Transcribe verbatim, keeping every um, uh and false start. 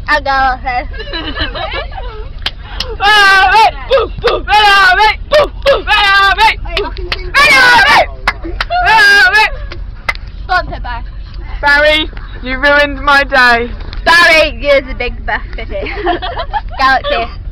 I'll go first. Babaaay! Boo! Boo! Babaaay! Boo! Boo! Babaaay! Babaaay! Babaaay! Go on, Pippa. Barry, you ruined my day. Barry, you're the big bastard. Galaxy.